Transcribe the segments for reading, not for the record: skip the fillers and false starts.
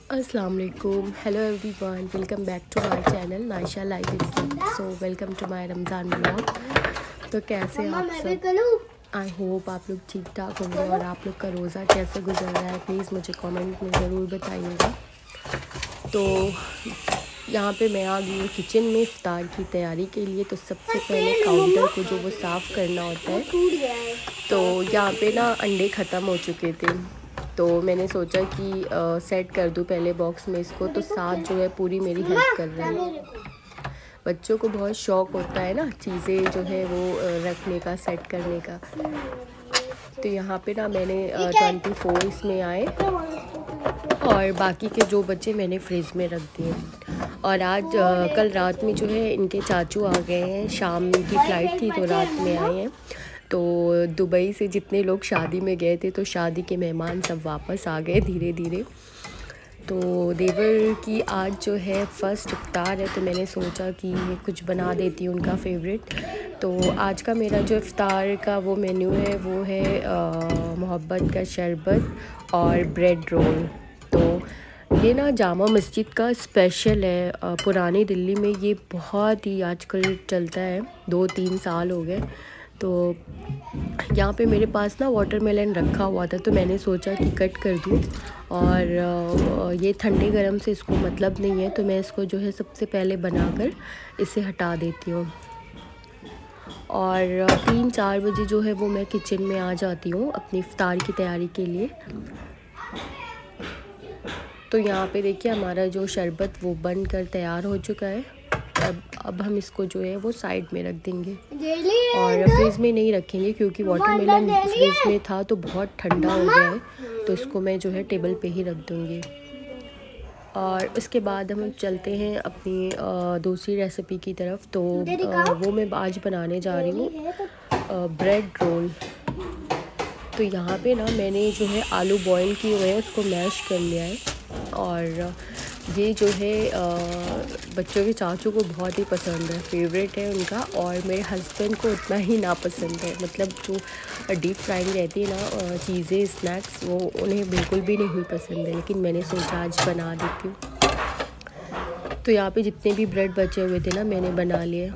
अस्सलाम वालेकुम, hello everyone, welcome back to my channel Naisha life in food. So welcome to my Ramzan vlog. तो कैसे हैं आप सब? आई होप आप लोग ठीक ठाक होंगे और आप लोग का रोज़ा कैसे गुजर रहा है प्लीज़ मुझे कमेंट में ज़रूर बताइएगा। तो यहाँ पे मैं आ गई हूँ किचन में इफ्तार की तैयारी के लिए। तो सबसे पहले काउंटर को जो वो साफ़ करना होता है। तो यहाँ पे ना अंडे ख़त्म हो चुके थे, तो मैंने सोचा कि सेट कर दूँ पहले बॉक्स में इसको। तो साथ जो है पूरी मेरी हेल्प कर रहे हैं। बच्चों को बहुत शौक़ होता है ना चीज़ें जो है वो रखने का, सेट करने का। तो यहाँ पे ना मैंने 24 इसमें आए और बाकी के जो बच्चे मैंने फ्रिज में रख दिए। और आज कल रात में जो है इनके चाचू आ गए हैं, शाम की फ़्लाइट थी तो रात में आए हैं। तो दुबई से जितने लोग शादी में गए थे तो शादी के मेहमान सब वापस आ गए धीरे धीरे। तो देवर की आज जो है फ़र्स्ट इफ्तार है, तो मैंने सोचा कि कुछ बना देती हूँ उनका फेवरेट। तो आज का मेरा जो इफ्तार का वो मेन्यू है वो है मोहब्बत का शरबत और ब्रेड रोल। तो ये ना जामा मस्जिद का स्पेशल है, पुरानी दिल्ली में ये बहुत ही आजकल चलता है, 2-3 साल हो गए। तो यहाँ पे मेरे पास ना वाटरमेलन रखा हुआ था तो मैंने सोचा कि कट कर दूँ। और ये ठंडे गरम से इसको मतलब नहीं है, तो मैं इसको जो है सबसे पहले बनाकर इसे हटा देती हूँ। और 3-4 बजे जो है वो मैं किचन में आ जाती हूँ अपनी इफ्तार की तैयारी के लिए। तो यहाँ पे देखिए हमारा जो शरबत वो बन कर तैयार हो चुका है। अब हम इसको जो है वो साइड में रख देंगे और फ्रिज में नहीं रखेंगे क्योंकि वाटरमेलन फ्रिज में था तो बहुत ठंडा हो गया है। तो इसको मैं जो है टेबल पे ही रख दूँगी। और उसके बाद हम चलते हैं अपनी दूसरी रेसिपी की तरफ। तो वो मैं आज बनाने जा रही हूँ ब्रेड रोल। तो यहाँ पे ना मैंने जो है आलू बॉईल किए हुए हैं, उसको मैश कर लिया है। और ये जो है बच्चों के चाचू को बहुत ही पसंद है, फेवरेट है उनका। और मेरे हस्बैंड को उतना ही नापसंद है, मतलब जो डीप फ्राइंग रहती है ना चीज़ें, स्नैक्स, वो उन्हें बिल्कुल भी नहीं पसंद है। लेकिन मैंने सोचा आज बना देती हूँ। तो यहाँ पे जितने भी ब्रेड बचे हुए थे ना मैंने बना लिए।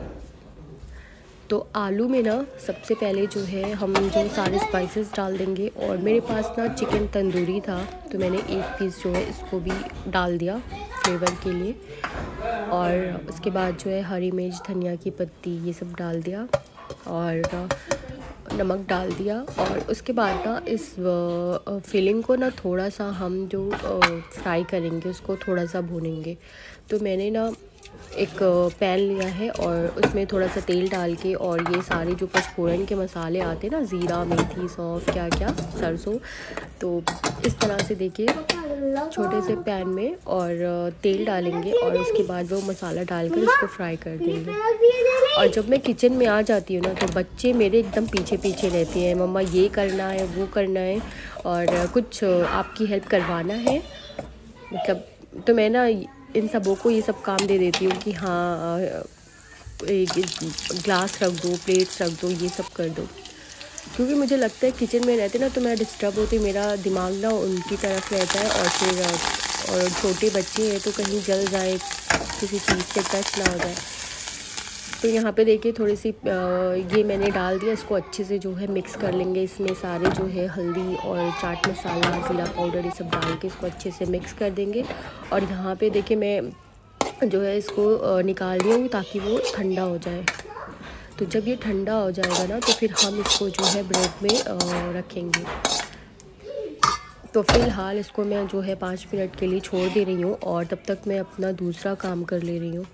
तो आलू में ना सबसे पहले जो है हम जो सारे स्पाइसेस डाल देंगे। और मेरे पास ना चिकन तंदूरी था तो मैंने एक पीस जो है इसको भी डाल दिया फ्लेवर के लिए। और उसके बाद जो है हरी मिर्च, धनिया की पत्ती, ये सब डाल दिया और नमक डाल दिया। और उसके बाद ना इस फिलिंग को ना थोड़ा सा हम जो फ्राई करेंगे उसको थोड़ा सा भूनेंगे। तो मैंने ना एक पैन लिया है और उसमें थोड़ा सा तेल डाल के और ये सारे जो पचफोरन के मसाले आते हैं ना, ज़ीरा, मेथी, सौंफ, क्या क्या, सरसों, तो इस तरह से देखिए छोटे से पैन में और तेल डालेंगे और उसके बाद वो मसाला डालकर इसको फ्राई कर देंगे। और जब मैं किचन में आ जाती हूँ ना तो बच्चे मेरे एकदम पीछे पीछे रहते हैं, मम्मा ये करना है, वो करना है और कुछ आपकी हेल्प करवाना है, मतलब। तो मैं ना इन सबों को ये सब काम दे देती हूँ कि हाँ एक ग्लास रख दो, प्लेट्स रख दो, ये सब कर दो। क्योंकि मुझे लगता है किचन में रहते ना तो मैं डिस्टर्ब होती, मेरा दिमाग ना उनकी तरफ रहता है। और फिर और छोटे बच्चे हैं तो कहीं जल जाए, किसी चीज़ से टच ना हो जाए। तो यहाँ पे देखिए थोड़ी सी ये मैंने डाल दिया, इसको अच्छे से जो है मिक्स कर लेंगे। इसमें सारे जो है हल्दी और चाट मसाला, ज़ीरा पाउडर, ये सब डाल के इसको अच्छे से मिक्स कर देंगे। और यहाँ पे देखिए मैं जो है इसको निकाल रही हूँ ताकि वो ठंडा हो जाए। तो जब ये ठंडा हो जाएगा ना तो फिर हम इसको जो है ब्रेड में रखेंगे। तो फ़िलहाल इसको मैं जो है 5 मिनट के लिए छोड़ दे रही हूँ और तब तक मैं अपना दूसरा काम कर ले रही हूँ।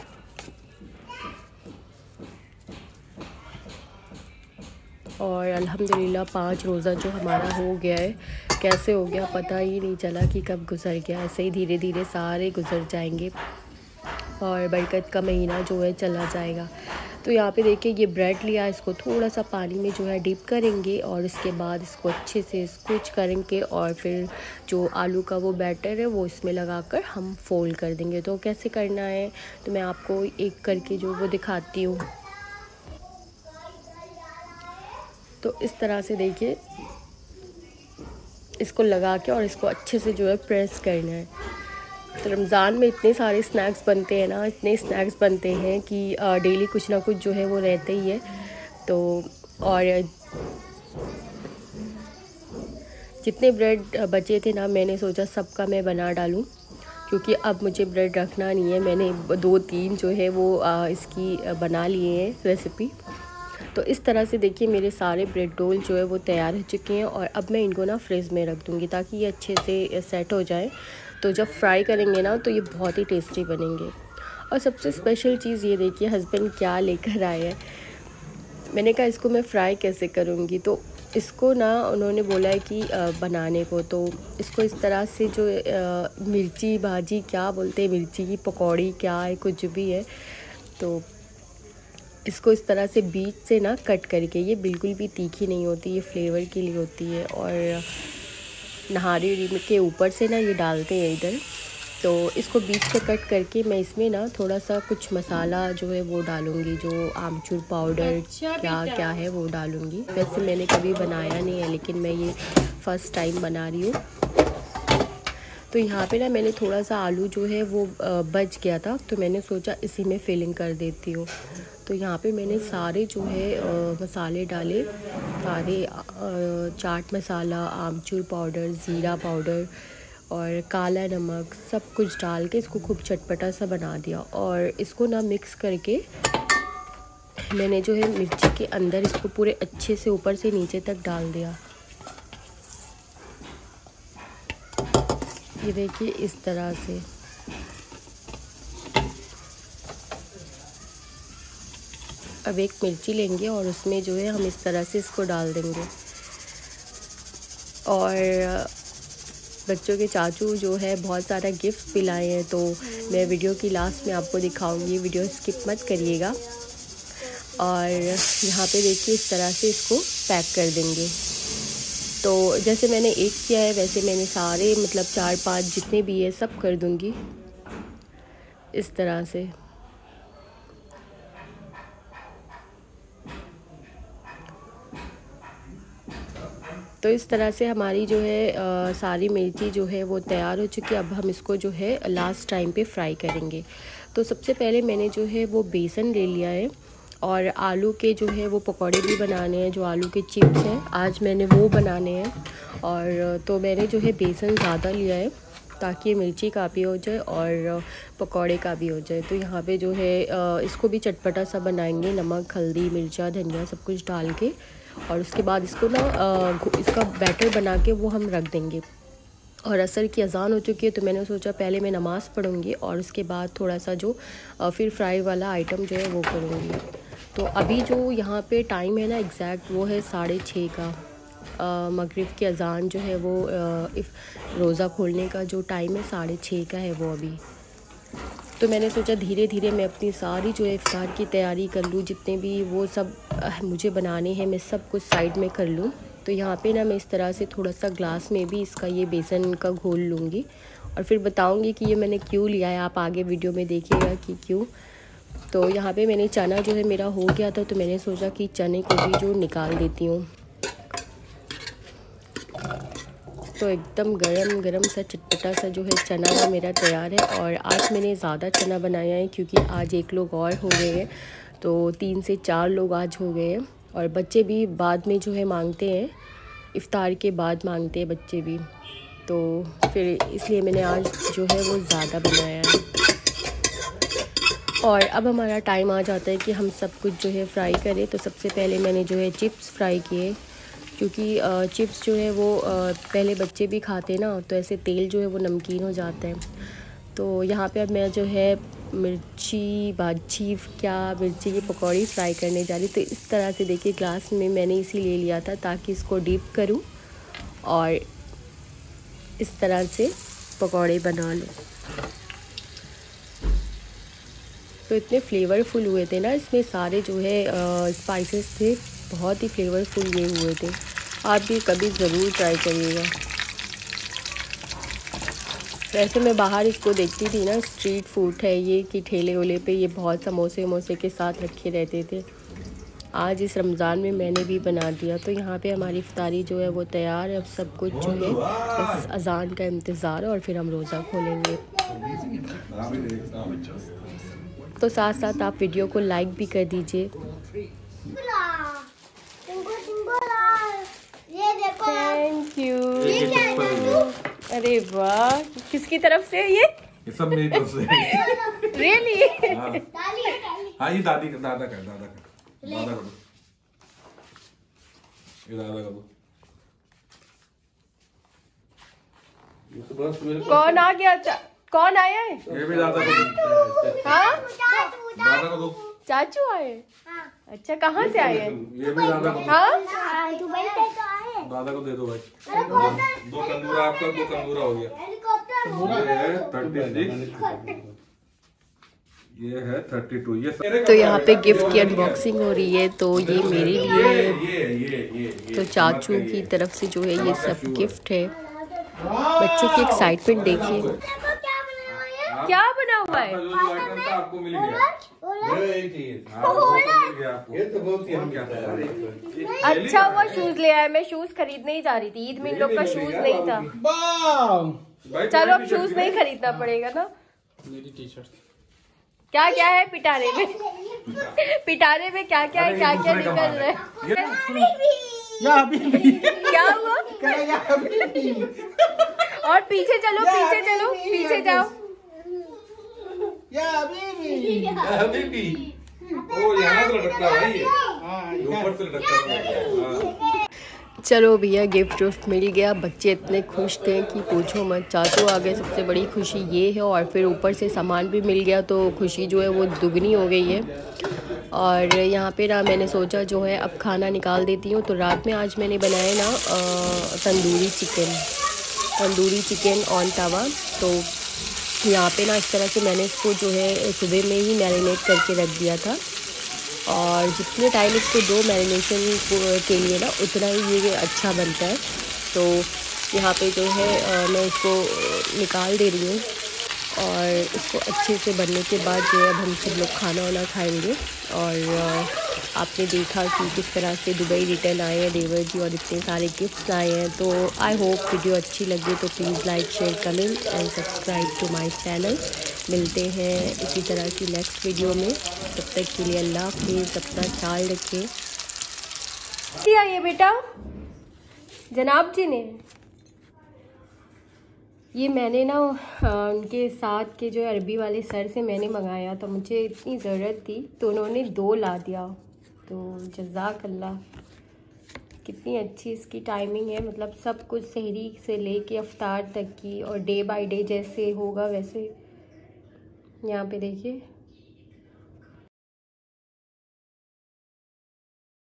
और अल्हम्दुलिल्लाह 5 रोज़ा जो हमारा हो गया है, कैसे हो गया पता ही नहीं चला कि कब गुज़र गया। ऐसे ही धीरे धीरे सारे गुज़र जाएंगे और बरकत का महीना जो है चला जाएगा। तो यहाँ पे देखिए ये ब्रेड लिया, इसको थोड़ा सा पानी में जो है डिप करेंगे और इसके बाद इसको अच्छे से स्क्विच करेंगे और फिर जो आलू का वो बैटर है वो इसमें लगाकर हम फोल्ड कर देंगे। तो कैसे करना है तो मैं आपको एक करके जो वो दिखाती हूँ। तो इस तरह से देखिए इसको लगा के और इसको अच्छे से जो है प्रेस करना है। तो रमज़ान में इतने सारे स्नैक्स बनते हैं ना, इतने स्नैक्स बनते हैं कि डेली कुछ ना कुछ जो है वो रहते ही है। तो और जितने ब्रेड बचे थे ना, मैंने सोचा सबका मैं बना डालूं, क्योंकि अब मुझे ब्रेड रखना नहीं है। मैंने 2-3 जो है वो इसकी बना लिए हैं रेसिपी। तो इस तरह से देखिए मेरे सारे ब्रेड रोल जो है वो तैयार हो चुके हैं। और अब मैं इनको ना फ्रिज में रख दूँगी ताकि ये अच्छे से सेट हो जाए। तो जब फ्राई करेंगे ना तो ये बहुत ही टेस्टी बनेंगे। और सबसे स्पेशल चीज़ ये देखिए हस्बैंड क्या लेकर आए हैं। मैंने कहा इसको मैं फ्राई कैसे करूँगी, तो इसको ना उन्होंने बोला है कि बनाने को, तो इसको इस तरह से जो मिर्ची भाजी क्या बोलते हैं, मिर्ची की पकौड़ी क्या है, कुछ भी है, तो इसको इस तरह से बीच से ना कट करके, ये बिल्कुल भी तीखी नहीं होती, ये फ्लेवर के लिए होती है। और नहारी के ऊपर से ना ये डालते हैं इधर। तो इसको बीच से कट करके मैं इसमें ना थोड़ा सा कुछ मसाला जो है वो डालूँगी, जो आमचूर पाउडर क्या है वो डालूँगी। वैसे मैंने कभी बनाया नहीं है, लेकिन मैं ये फ़र्स्ट टाइम बना रही हूँ। तो यहाँ पे ना मैंने थोड़ा सा आलू जो है वो बच गया था, तो मैंने सोचा इसी में फिलिंग कर देती हूँ। तो यहाँ पे मैंने सारे जो है मसाले डाले, सारे चाट मसाला, आमचूर पाउडर, ज़ीरा पाउडर और काला नमक सब कुछ डाल के इसको खूब चटपटा सा बना दिया। और इसको ना मिक्स करके मैंने जो है मिर्ची के अंदर इसको पूरे अच्छे से ऊपर से नीचे तक डाल दिया। ये देखिए इस तरह से। अब एक मिर्ची लेंगे और उसमें जो है हम इस तरह से इसको डाल देंगे। और बच्चों के चाचू जो है बहुत सारा गिफ्ट भी लाए हैं, तो मैं वीडियो की लास्ट में आपको दिखाऊंगी, वीडियो स्किप मत करिएगा। और यहाँ पे देखिए इस तरह से इसको पैक कर देंगे। तो जैसे मैंने एक किया है वैसे मैंने सारे मतलब 4-5 जितने भी है सब कर दूँगी इस तरह से। तो इस तरह से हमारी जो है सारी मिर्ची जो है वो तैयार हो चुकी है। अब हम इसको जो है लास्ट टाइम पे फ्राई करेंगे। तो सबसे पहले मैंने जो है वो बेसन ले लिया है और आलू के जो है वो पकौड़े भी बनाने हैं, जो आलू के चिप्स हैं आज मैंने वो बनाने हैं। और तो मैंने जो है बेसन ज़्यादा लिया है ताकि मिर्ची का भी हो जाए और पकौड़े का भी हो जाए। तो यहाँ पे जो है इसको भी चटपटा सा बनाएंगे, नमक, हल्दी, मिर्चा, धनिया सब कुछ डाल के। और उसके बाद इसको ना इसका बैटर बना के वो हम रख देंगे। और असर की अज़ान हो चुकी है, तो मैंने सोचा पहले मैं नमाज़ पढ़ूँगी और उसके बाद थोड़ा सा जो फिर फ्राई वाला आइटम जो है वो करूँगी। तो अभी जो यहाँ पे टाइम है ना एग्जैक्ट वो है 6:30 का। मगरिब की अज़ान जो है वो रोज़ा खोलने का जो टाइम है 6:30 का है वो अभी। तो मैंने सोचा धीरे धीरे मैं अपनी सारी जो है इफ्तार की तैयारी कर लूँ, जितने भी वो सब मुझे बनाने हैं मैं सब कुछ साइड में कर लूँ। तो यहाँ पे ना मैं इस तरह से थोड़ा सा ग्लास में भी इसका ये बेसन का घोल लूँगी और फिर बताऊँगी कि ये मैंने क्यों लिया है, आप आगे वीडियो में देखिएगा कि क्यों। तो यहाँ पे मैंने चना जो है मेरा हो गया था, तो मैंने सोचा कि चने को भी जो निकाल देती हूँ। तो एकदम गरम गरम सा चटपटा सा जो है चना वो मेरा तैयार है। और आज मैंने ज़्यादा चना बनाया है क्योंकि आज 1 लोग और हो गए हैं, तो 3 से 4 लोग आज हो गए हैं। और बच्चे भी बाद में जो है मांगते हैं, इफ्तार के बाद मांगते हैं बच्चे भी, तो फिर इसलिए मैंने आज जो है वो ज़्यादा बनाया है। और अब हमारा टाइम आ जाता है कि हम सब कुछ जो है फ्राई करें। तो सबसे पहले मैंने जो है चिप्स फ्राई किए, क्योंकि चिप्स जो है वो पहले बच्चे भी खाते ना, तो ऐसे तेल जो है वो नमकीन हो जाता है। तो यहाँ पे अब मैं जो है मिर्ची भाजी मिर्ची की पकौड़ी फ्राई करने जा रही। तो इस तरह से देखिए ग्लास में मैंने इसी ले लिया था ताकि इसको डीप करूँ और इस तरह से पकौड़े बना लूँ। तो इतने फ्लेवरफुल हुए थे ना, इसमें सारे जो है स्पाइसेस थे, बहुत ही फ्लेवरफुल ये हुए थे। आप भी कभी ज़रूर ट्राई करिएगा। वैसे मैं बाहर इसको देखती थी ना, स्ट्रीट फूड है ये कि ठेले वेले पे ये बहुत समोसे वमोसे के साथ रखे रहते थे, आज इस रमज़ान में मैंने भी बना दिया। तो यहाँ पे हमारी इफ्तारी जो है वो तैयार है। अब सब कुछ जो है बस अजान का इंतज़ार है और फिर हम रोज़ा खोलेंगे। तो साथ साथ आप वीडियो को लाइक भी कर दीजिए। Thank you. अरे वाह, किसकी तरफ से ये सब मेरी तरफ से। रियली? हाँ ये दादा कर दादा कर ये दादा कर दो। कौन आ गया? कौन आया है? ये भी दादा को। हाँ दादा को दो। चाचू आए? अच्छा, कहाँ से आए हैं? ये भी दादा को। हाँ दुबई से तो आए। दादा को दे दो भाई। दो तंदूरा आपका, 2 तंदूरा हो गया। ये है 36, ये है 32। ये तो यहाँ पे गिफ्ट की अनबॉक्सिंग हो रही है। तो ये मेरे लिए तो चाचू की तरफ से जो है ये सब गिफ्ट है। बच्चों की एक्साइटमेंट देखिए। क्या बना हुआ है? आपको मिल गया। ये तो बहुत ही अच्छा हुआ शूज ले आया। मैं शूज खरीदने ही जा रही थी। ईद में इन लोग का शूज नहीं था। चलो अब शूज नहीं खरीदना पड़ेगा ना। मेरी टी शर्ट क्या क्या है पिटारे में? पिटारे में क्या क्या है, क्या क्या निकल रहा है? क्या हुआ? और पीछे चलो, पीछे चलो, पीछे जाओ। हबीबी ओ यहाँ से लटकता है भाई, ऊपर से लटकता है। चलो भैया, गिफ्ट विफ्ट मिल गया। बच्चे इतने खुश थे कि पूछो मत। चाचू आ गए, सबसे बड़ी खुशी ये है। और फिर ऊपर से सामान भी मिल गया तो खुशी जो है वो दुगनी हो गई है। और यहाँ पे ना मैंने सोचा जो है अब खाना निकाल देती हूँ। तो रात में आज मैंने बनाया ना तंदूरी चिकन ऑन तवा। तो यहाँ पे ना इस तरह से मैंने इसको जो है सुबह में ही मैरिनेट करके रख दिया था। और जितने टाइम इसको दो मैरिनेशन के लिए ना उतना ही ये अच्छा बनता है। तो यहाँ पे जो है मैं इसको निकाल दे रही हूँ। और इसको अच्छे से बनने के बाद जो है अब हम सब लोग खाना वाना खाएंगे। और आपने देखा कि किस तरह से दुबई रिटर्न आए हैं देवर जी और इतने सारे गिफ्ट्स लाए हैं। तो आई होप वीडियो अच्छी लगी तो please like share comment and subscribe to my channel. मिलते हैं इसी तरह की नेक्स्ट वीडियो में। तब तक के लिए अल्लाह हाफिज़, अपना ख्याल रखें। क्या ये बेटा जनाब जी ने ये मैंने ना उनके साथ के जो अरबी वाले सर से मैंने मंगाया था। मुझे इतनी ज़रूरत थी तो उन्होंने 2 ला दिया। तो जज़ाक अल्लाह। कितनी अच्छी इसकी टाइमिंग है, मतलब सब कुछ सहरी से लेके अफ्तार तक की और डे बाय डे जैसे होगा वैसे। यहाँ पे देखिए